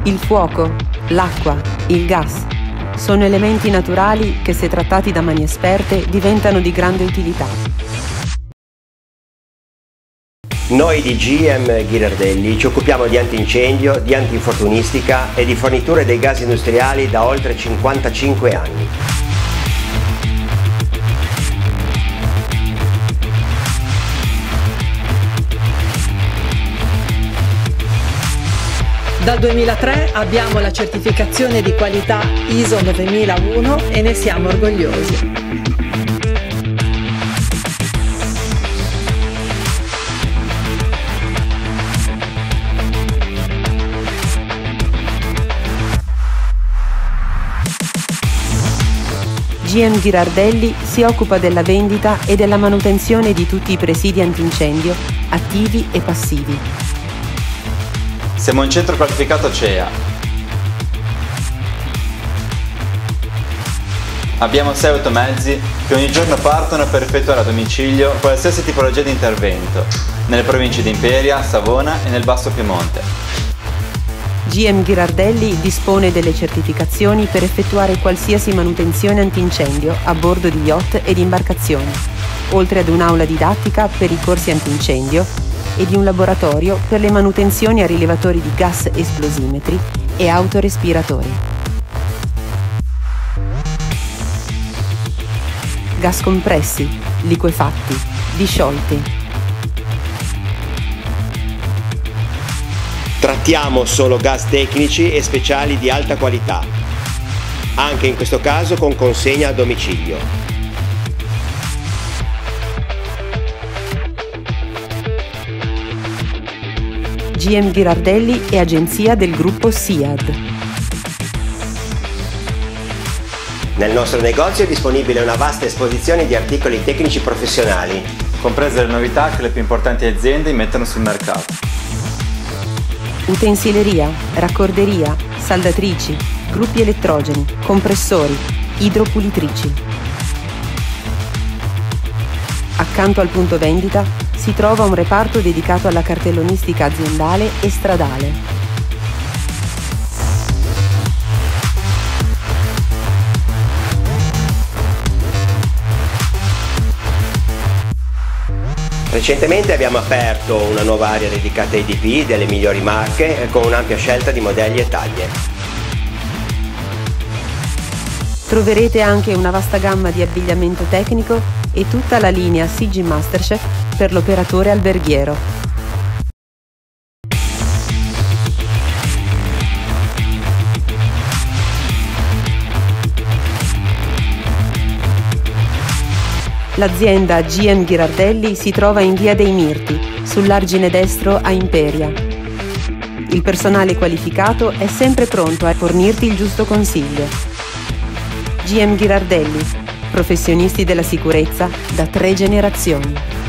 Il fuoco, l'acqua, il gas sono elementi naturali che, se trattati da mani esperte, diventano di grande utilità. Noi di GM Ghirardelli ci occupiamo di antincendio, di antinfortunistica e di forniture dei gas industriali da oltre 55 anni. Dal 2003 abbiamo la certificazione di qualità ISO 9001 e ne siamo orgogliosi. GM Ghirardelli si occupa della vendita e della manutenzione di tutti i presidi antincendio, attivi e passivi. Siamo un centro qualificato CEA. Abbiamo 6 automezzi che ogni giorno partono per effettuare a domicilio qualsiasi tipologia di intervento, nelle province di Imperia, Savona e nel Basso Piemonte. GM Ghirardelli dispone delle certificazioni per effettuare qualsiasi manutenzione antincendio a bordo di yacht e di imbarcazioni, oltre ad un'aula didattica per i corsi antincendio e di un laboratorio per le manutenzioni a rilevatori di gas esplosimetri e autorespiratori. Gas compressi, liquefatti, disciolti. Trattiamo solo gas tecnici e speciali di alta qualità, anche in questo caso con consegna a domicilio. GM Ghirardelli è agenzia del gruppo SIAD. Nel nostro negozio è disponibile una vasta esposizione di articoli tecnici professionali, comprese le novità che le più importanti aziende mettono sul mercato. Utensileria, raccorderia, saldatrici, gruppi elettrogeni, compressori, idropulitrici. Accanto al punto vendita si trova un reparto dedicato alla cartellonistica aziendale e stradale. Recentemente abbiamo aperto una nuova area dedicata ai DP delle migliori marche con un'ampia scelta di modelli e taglie. Troverete anche una vasta gamma di abbigliamento tecnico e tutta la linea CG Masterchef per l'operatore alberghiero. L'azienda GM Ghirardelli si trova in via dei Mirti, sull'argine destro a Imperia. Il personale qualificato è sempre pronto a fornirti il giusto consiglio. GM Ghirardelli, professionisti della sicurezza da 3 generazioni.